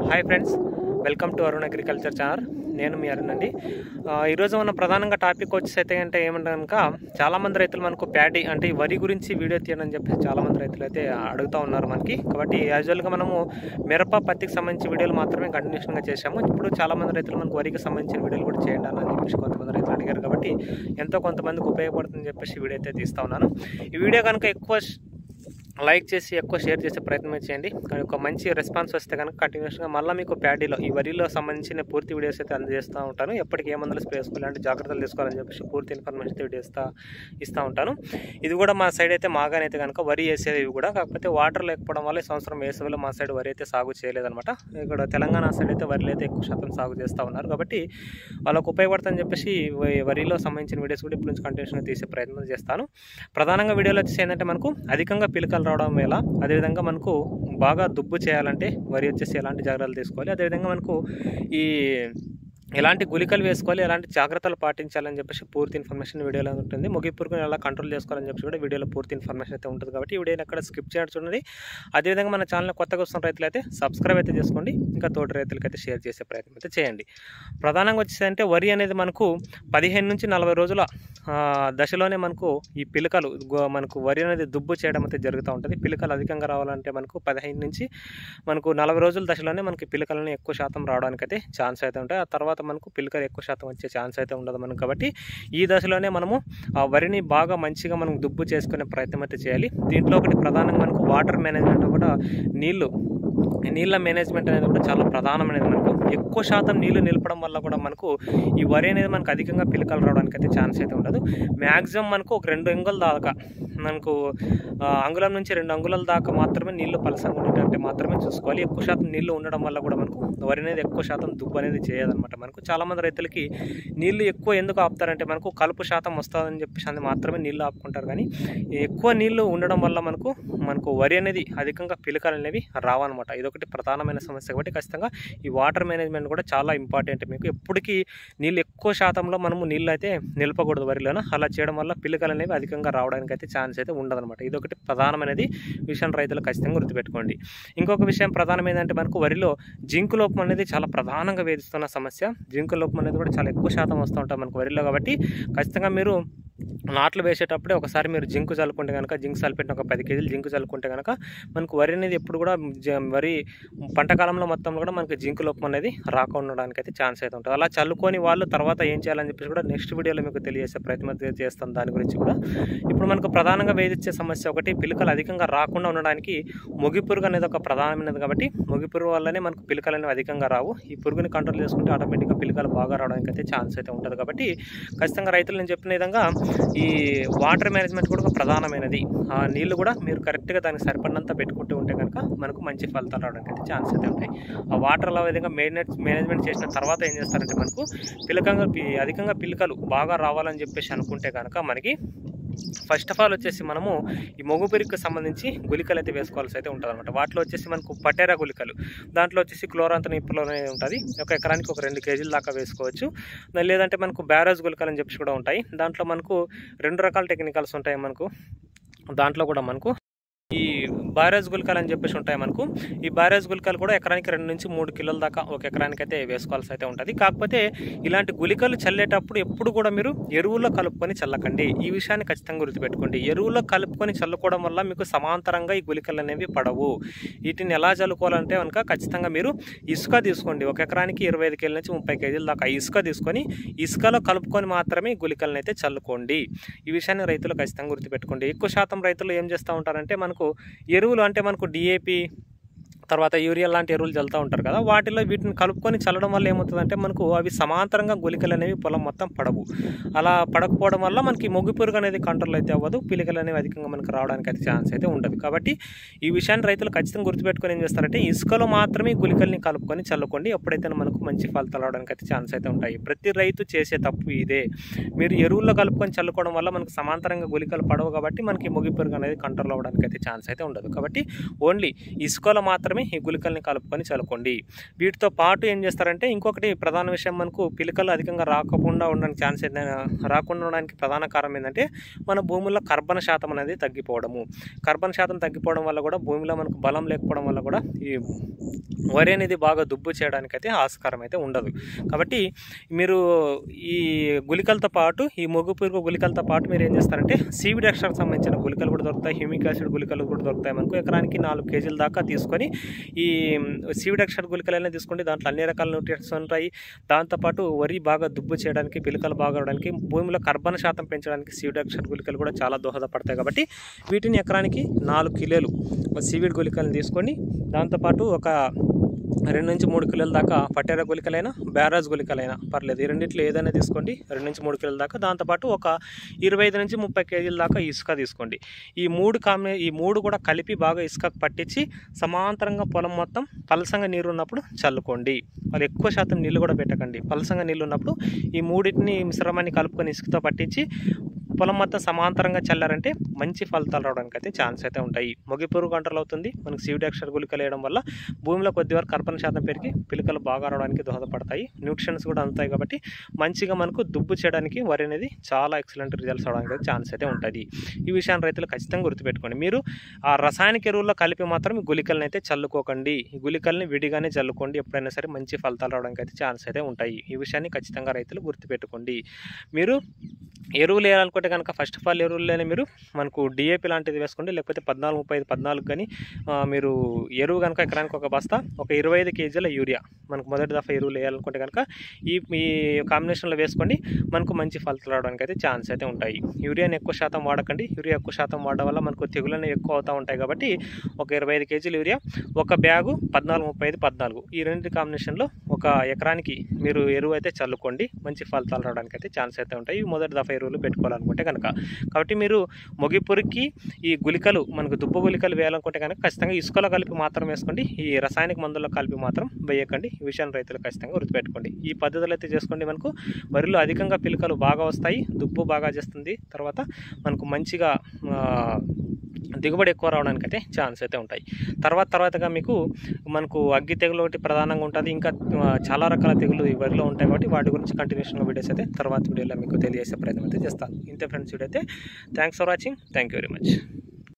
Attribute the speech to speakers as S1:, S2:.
S1: Hi friends, welcome to Arun agriculture channel. నేను మీ అరుణ్ అండి. ఈరోజు మన ప్రధానంగా టాపిక్ వచ్చేసి అంటే ఏమంటే కనుక చాలామంది రైతులు మనకు ప్యాడీ అంటే వరి గురించి వీడియో తీయడం అని చెప్పేసి చాలామంది రైతులు అయితే అడుగుతూ ఉన్నారు మనకి. కాబట్టి యాజువల్గా మనము మిరప పత్తికి సంబంధించిన వీడియోలు మాత్రమే కంటిన్యూషన్గా చేశాము. ఇప్పుడు చాలామంది రైతులు మనకు వరికి సంబంధించిన వీడియోలు కూడా చేయండి అని చెప్పేసి కొంతమంది రైతులు అడిగారు. కాబట్టి ఎంతో కొంతమందికి ఉపయోగపడుతుందని చెప్పేసి వీడియో అయితే తీస్తూ ఉన్నాను. ఈ వీడియో కనుక ఎక్కువ లైక్ చేసి ఎక్కువ షేర్ చేసే ప్రయత్నం చేయండి. కానీ ఒక మంచి రెస్పాన్స్ వస్తే కనుక కంటిన్యూస్గా మళ్ళీ మీకు ప్యాడీలో ఈ వరిలో సంబంధించిన పూర్తి వీడియోస్ అయితే అందజేస్తూ ఉంటాను. ఎప్పటికీ ఏ మందులు స్ప్రే చేసుకోవాలి అంటే జాగ్రత్తలు తీసుకోవాలని చెప్పేసి పూర్తి ఇన్ఫర్మేషన్ అయితే ఇస్తూ ఉంటాను. ఇది కూడా మా సైడ్ అయితే మాగానైతే కనుక వరి వేసేది ఇవి కూడా, కాకపోతే వాటర్ లేకపోవడం వల్ల ఈ సంవత్సరం వేసవిలో మా సైడ్ వరి అయితే సాగు చేయలేదన్నమాట. ఇక్కడ తెలంగాణ సైడ్ అయితే వరిలో అయితే ఎక్కువ శాతం సాగు చేస్తూ ఉన్నారు. కాబట్టి వాళ్ళకు ఉపయోగపడుతుందని చెప్పేసి వరిలో సంబంధించిన వీడియోస్ కూడా ఇప్పుడు నుంచి కంటిన్యూస్గా తీసే ప్రయత్నం చేస్తాను. ప్రధానంగా వీడియోలో వచ్చేసి ఏంటంటే మనకు అధికంగా పిలకలు రావడం ఎలా, అదేవిధంగా మనకు బాగా దుబ్బు చేయాలంటే వరి వచ్చేసి ఎలాంటి జాగ్రత్తలు తీసుకోవాలి, అదేవిధంగా మనకు ఈ ఎలాంటి గుళికలు వేసుకోవాలి, ఎలాంటి జాగ్రత్తలు పాటించాలని చెప్పేసి పూర్తి ఇన్ఫర్మేషన్ వీడియోలో ఉంటుంది. ముగింపుని ఎలా కంట్రోల్ చేసుకోవాలని చెప్పి కూడా వీడియోలో పూర్తి ఇన్ఫర్మేషన్ అయితే ఉంటుంది. కాబట్టి వీడియోని అక్కడ స్కిప్ చేయడం చూడండి. అదేవిధంగా మన ఛానల్ కొత్తగా వస్తున్న రైతులు అయితే సబ్స్క్రైబ్ అయితే చేసుకోండి, ఇంకా తోటి రైతులకి అయితే షేర్ చేసే ప్రయత్నం అయితే చేయండి. ప్రధానంగా వచ్చేసి అంటే వరి అనేది మనకు 15 నుంచి 40 రోజుల దశలోనే మనకు ఈ పిలకలు మనకు వరి అనేది దుబ్బు చేయడం అయితే జరుగుతూ ఉంటుంది. పిలకలు అధికంగా రావాలంటే మనకు 15 నుంచి మనకు 40 రోజుల దశలోనే మనకి పిలకలని ఎక్కువ శాతం రావడానికి అయితే ఛాన్స్ అయితే ఉంటాయి. ఆ తర్వాత మనకు పిలకలు ఎక్కువ శాతం వచ్చే ఛాన్స్ అయితే ఉండదు మనకు. కాబట్టి ఈ దశలోనే మనము ఆ వరిని బాగా మంచిగా మనం దుబ్బు చేసుకునే ప్రయత్నం అయితే చేయాలి. దీంట్లో ఒకటి ప్రధానంగా మనకు వాటర్ మేనేజ్మెంట్ కూడా నీళ్ళ మేనేజ్మెంట్ అనేది కూడా చాలా ప్రధానమైనది. మనకు ఎక్కువ శాతం నీళ్లు నిలపడం వల్ల కూడా మనకు ఈ వరి అనేది మనకు అధికంగా పిలకలు రావడానికి అయితే ఛాన్స్ అయితే ఉండదు. మ్యాక్సిమం మనకు ఒక 2 అంగుళాల దాకా మనకు అంగుళం నుంచి 2 అంగుళాల దాకా మాత్రమే నీళ్లు పలసంగా ఉండేటంటే మాత్రమే చూసుకోవాలి. ఎక్కువ శాతం నీళ్లు ఉండడం వల్ల కూడా మనకు వరి అనేది ఎక్కువ శాతం దుబ్బు అనేది చేయదనమాట. మనకు చాలామంది రైతులకి నీళ్లు ఎక్కువ ఎందుకు ఆపుతారంటే మనకు కలుపు శాతం వస్తుందని చెప్పేసి అది మాత్రమే నీళ్లు ఆపుకుంటారు. కానీ ఎక్కువ నీళ్లు ఉండడం వల్ల మనకు వరి అనేది అధికంగా పిలకలు అనేవి రావన్నమాట. ఇదొకటి ప్రధానమైన సమస్య. కాబట్టి ఖచ్చితంగా ఈ వాటర్ మేనేజ్మెంట్ కూడా చాలా ఇంపార్టెంట్. మీకు ఎప్పటికీ నీళ్ళు ఎక్కువ శాతంలో మనము నీళ్ళు అయితే నిలపకూడదు వరిలోన. అలా చేయడం వల్ల పిలకలు అనేవి అధికంగా రావడానికి అయితే ఛాన్స్ అయితే ఉండదన్నమాట. ఇదొకటి ప్రధానమైనది విషయం రైతులు ఖచ్చితంగా గుర్తుపెట్టుకోండి. ఇంకొక విషయం ప్రధానమైందంటే మనకు వరిలో జింకు లోపం అనేది చాలా ప్రధానంగా వేధిస్తున్న సమస్య. జింకు లోపం అనేది కూడా చాలా ఎక్కువ శాతం వస్తూ ఉంటుంది మనకు వరిలో. కాబట్టి ఖచ్చితంగా మీరు నాట్లు వేసేటప్పుడే ఒకసారి మీరు జింకు చల్లుకుంటే కనుక, జింక్ సల్ఫేట్ ఒక 10 కేజీలు జింకు చల్లుకుంటే కనుక మనకు వరి అనేది ఎప్పుడు కూడా వరి పంట కాలంలో మొత్తంలో కూడా మనకి జింకు లోపం అనేది రాకుండా ఉండడానికి అయితే ఛాన్స్ అయితే ఉంటుంది. అలా చల్లుకొని వాళ్ళు తర్వాత ఏం చేయాలని చెప్పేసి కూడా నెక్స్ట్ వీడియోలో మీకు తెలియజేసే ప్రయత్నం చేస్తాం దాని గురించి కూడా. ఇప్పుడు మనకు ప్రధానంగా వేధించే సమస్య ఒకటి, పిలకలు అధికంగా రాకుండా ఉండడానికి మొగి పురుగు అనేది ఒక ప్రధానమైనది. కాబట్టి మొగి పురుగు వల్లనే మనకు పిలకలు అనేవి అధికంగా రావు. ఈ పురుగుని కంట్రోల్ చేసుకుంటే ఆటోమేటిక్గా పిలకలు బాగా రావడానికి అయితే ఛాన్స్ అయితే ఉంటుంది. కాబట్టి ఖచ్చితంగా రైతులు నేను చెప్పిన విధంగా ఈ వాటర్ మేనేజ్మెంట్ కూడా ఒక ప్రధానమైనది. ఆ నీళ్లు కూడా మీరు కరెక్ట్గా దానికి సరిపడినంత పెట్టుకుంటూ ఉంటే కనుక మనకు మంచి ఫలితాలు రావడానికి అయితే ఛాన్స్ అయితే ఉంటాయి. ఆ వాటర్ అలా విధంగా మేనేజ్మెంట్ చేసిన తర్వాత ఏం చేస్తారంటే మనకు అధికంగా పిలకలు బాగా రావాలని చెప్పేసి అనుకుంటే కనుక మనకి ఫస్ట్ ఆఫ్ ఆల్ వచ్చేసి మనము ఈ మొగు పురుగుకి సంబంధించి గుళికలు అయితే వేసుకోవాల్సి అయితే ఉంటుంది అనమాట. వాటిలో వచ్చేసి మనకు పటేరా గుళికలు, దాంట్లో వచ్చేసి క్లోరాంతనిప్లో అనేది ఉంటుంది. ఒక ఎకరానికి ఒక 2 కేజీల దాకా వేసుకోవచ్చు. లేదంటే మనకు బ్యారేజ్ గుళికలు అని చెప్పేసి కూడా ఉంటాయి. దాంట్లో మనకు 2 రకాల టెక్నికల్స్ ఉంటాయి మనకు. దాంట్లో కూడా మనకు ఈ బ్యారేజ్ గుళికలు అని చెప్పేసి ఉంటాయి మనకు. ఈ బ్యారేజ్ గుళికలు కూడా ఎకరానికి 2 నుంచి 3 కిలోల దాకా ఒక ఎకరానికి అయితే వేసుకోవాల్సి అయితే ఉంటుంది. కాకపోతే ఇలాంటి గుళికలు చల్లేటప్పుడు ఎప్పుడు కూడా మీరు ఎరువుల్లో కలుపుకొని చల్లకండి. ఈ విషయాన్ని ఖచ్చితంగా గుర్తుపెట్టుకోండి. ఎరువుల్లో కలుపుకొని చల్లుకోవడం వల్ల మీకు సమాంతరంగా ఈ గుళికలు అనేవి పడవు. వీటిని ఎలా చల్లుకోవాలంటే కనుక ఖచ్చితంగా మీరు ఇసుక తీసుకోండి. ఒక ఎకరానికి 25 కేజీల నుంచి 30 కేజీల దాకా ఇసుక తీసుకొని ఇసుకలో కలుపుకొని మాత్రమే ఈ గుళికలను అయితే చల్లుకోండి. ఈ విషయాన్ని రైతులు ఖచ్చితంగా గుర్తుపెట్టుకోండి. ఎక్కువ శాతం రైతులు ఏం చేస్తూ ఉంటారంటే మనకు ఎరువులు అంటే మనకు డిఏపి తర్వాత యూరియా లాంటి ఎరువులు చల్లుతూ ఉంటారు కదా, వాటిలో వీటిని కలుపుకొని చల్లడం వల్ల ఏమవుతుందంటే మనకు అవి సమాంతరంగా గుళికలు అనేవి పొలం మొత్తం పడవు. అలా పడకపోవడం వల్ల మనకి మొగి పురుగు అనేది కంట్రోల్ అయితే అవ్వదు. పిలకలు అనేవి అధికంగా మనకు రావడానికి అయితే ఛాన్స్ అయితే ఉండదు. కాబట్టి ఈ విషయాన్ని రైతులు ఖచ్చితంగా గుర్తుపెట్టుకొని ఏం చేస్తారంటే ఇసుకలో మాత్రమే గుళికల్ని కలుపుకొని చల్లుకోండి. ఎప్పుడైతే మనకు మంచి ఫలితాలు రావడానికి అయితే ఛాన్స్ అయితే ఉంటాయి. ప్రతి రైతు చేసే తప్పు ఇదే. మీరు ఎరువుల్లో కలుపుకొని చల్లుకోవడం వల్ల మనకు సమాంతరంగా గుళికలు పడవు. కాబట్టి మనకి మొగి పురుగు అనేది కంట్రోల్ అవ్వడానికి అయితే ఛాన్స్ అయితే ఉండదు. కాబట్టి ఓన్లీ ఇసుకలో మాత్రమే మాత్రమే ఈ గుళికల్ని కలుపుకొని చల్లుకోండి. వీటితో పాటు ఏం చేస్తారంటే ఇంకొకటి ప్రధాన విషయం, మనకు పిలకలు అధికంగా రాకుండా ఉండడానికి ప్రధాన కారణం ఏంటంటే మన భూముల్లో కర్బన శాతం అనేది తగ్గిపోవడము. కర్బన శాతం తగ్గిపోవడం వల్ల కూడా భూమిలో మనకు బలం లేకపోవడం వల్ల కూడా ఈ వరి అనేది బాగా దుబ్బు చేయడానికైతే ఆస్కారం అయితే ఉండదు. కాబట్టి మీరు ఈ గుళికలతో పాటు, ఈ మొగ్గు పురుగు గుళికలతో పాటు మీరు ఏం చేస్తారంటే సీవిడ్ ఎక్స్ట్రాకి సంబంధించిన గుళికలు కూడా దొరుకుతాయి, హ్యూమిక్ యాసిడ్ గుళికలు కూడా దొరుకుతాయి. మనకు ఎకరానికి 4 కేజీల దాకా తీసుకొని ఈ సీవిడ్ ఎక్స్ట్రా గుళికలైనా తీసుకోండి. దాంట్లో అన్ని రకాల న్యూట్రియంట్స్ ఉంటాయి. దాంతోపాటు వరి బాగా దుబ్బు చేయడానికి, పిలకలు బాగా అవడానికి, భూమిలో కర్బన శాతం పెంచడానికి సీవిడ్ ఎక్స్ట్రా గుళికలు కూడా చాలా దోహదపడతాయి. కాబట్టి వీటిని ఎకరానికి 4 కిలోలు సీవిడ్ గుళికలను తీసుకొని, దాంతోపాటు ఒక 2 నుంచి 3 కిలోల దాకా పటేరా గుళికలైనా, బ్యారాజ్ గుళికలైనా పర్లేదు, ఈ రెండింటిలో ఏదైనా తీసుకోండి. 2 నుంచి 3 కిలోల దాకా. దాంతోపాటు ఒక 25 నుంచి 30 కేజీల దాకా ఇసుక తీసుకోండి. ఈ మూడు కూడా కలిపి బాగా ఇసుకకు పట్టించి సమాంతరంగా పొలం మొత్తం పలసంగా నీరు ఉన్నప్పుడు చల్లుకోండి. వాళ్ళు ఎక్కువ శాతం నీళ్ళు కూడా పెట్టకండి. పలసంగా నీళ్ళు ఉన్నప్పుడు ఈ మూడింటిని మిశ్రమాన్ని కలుపుకొని ఇసుకతో పట్టించి పొలం మొత్తం సమాంతరంగా చల్లారంటే మంచి ఫలితాలు రావడానికి అయితే ఛాన్స్ అయితే ఉంటాయి. మొగి పురుగు కంట్రోల్ అవుతుంది. మనకు సీవిడ్ ఎక్స్ట్రా గుళికలు వేయడం వల్ల భూమిలో కొద్ది వరకు కర్బన శాతం పెరిగి పిలకలు బాగా రావడానికి దోహదపడతాయి. న్యూట్రిషన్స్ కూడా అందుతాయి. కాబట్టి మంచిగా మనకు దుబ్బు చేయడానికి వరి అనేది చాలా ఎక్సలెంట్ రిజల్ట్స్ రావడానికి అయితే ఛాన్స్ అయితే ఉంటుంది. ఈ విషయాన్ని రైతులు ఖచ్చితంగా గుర్తుపెట్టుకోండి. మీరు ఆ రసాయనిక ఎరువుల్లో కలిపి మాత్రం ఈ గుళికలను అయితే చల్లుకోకండి. ఈ గుళికల్ని విడిగానే చల్లుకోండి. ఎప్పుడైనా సరే మంచి ఫలితాలు రావడానికి అయితే ఛాన్స్ అయితే ఉంటాయి. ఈ విషయాన్ని ఖచ్చితంగా రైతులు గుర్తుపెట్టుకోండి. మీరు ఎరువులు వేయాలనుకుంటే కనుక ఫస్ట్ ఆఫ్ ఆల్ ఎరువుల్లోనే మీరు మనకు డిఏపి లాంటిది వేసుకోండి. లేకపోతే 14-35-14 కానీ మీరు ఎరువు కనుక ఎకరానికి ఒక బస్తా, ఒక 25 కేజీల యూరియా మనకు మొదటి దఫా ఎరువులు వేయాలనుకుంటే కనుక ఈ కాంబినేషన్లో వేసుకోండి. మనకు మంచి ఫలితాలు రావడానికి అయితే ఛాన్స్ అయితే ఉంటాయి. యూరియాని ఎక్కువ శాతం వాడకండి. యూరియా ఎక్కువ శాతం వాడడం వల్ల మనకు తెగులనే ఎక్కువ అవుతూ ఉంటాయి. కాబట్టి ఒక 25 కేజీల యూరియా, ఒక బ్యాగు 14-35-14 ఈ రెండు కాంబినేషన్లో ఒక ఎకరానికి మీరు ఎరువు అయితే చల్లుకోండి. మంచి ఫలితాలు రావడానికి అయితే ఛాన్స్ అయితే ఉంటాయి. మొదటి దఫా ఎరువులు పెట్టుకోవాలనుకుంటే కనుక. కాబట్టి మీరు మొగి పురుగుకి ఈ గుళికలు, మనకు దుబ్బ గుళికలు వేయాలనుకుంటే కనుక ఖచ్చితంగా ఇసుకలో కలిపి మాత్రం వేసుకోండి. ఈ రసాయనిక మందుల్లో కలిపి మాత్రం వేయకండి. ఈ విషయాన్ని రైతులు ఖచ్చితంగా గుర్తుపెట్టుకోండి. ఈ పద్ధతులు అయితే చేసుకోండి. మనకు వరిలో అధికంగా పిలకలు బాగా వస్తాయి, దుబ్బు బాగా చేస్తుంది. తర్వాత మనకు మంచిగా దిగుబడి ఎక్కువ రావడానికి అయితే ఛాన్స్ అయితే ఉంటాయి. తర్వాతగా మనకు అగ్గి తెగులు ఒకటి ప్రధానంగా ఉంటుంది. ఇంకా చాలా రకాల తెగులు ఈ వరిలో ఉంటాయి. కాబట్టి వాటి గురించి కంటిన్యూషన్గా వీడియోస్ అయితే తర్వాత వీడియోలో మీకు తెలియజేసే ప్రయత్నం అయితే చేస్తాను. ఇంతే ఫ్రెండ్స్, వీడియో అయితే thanks for watching. Thank you very much.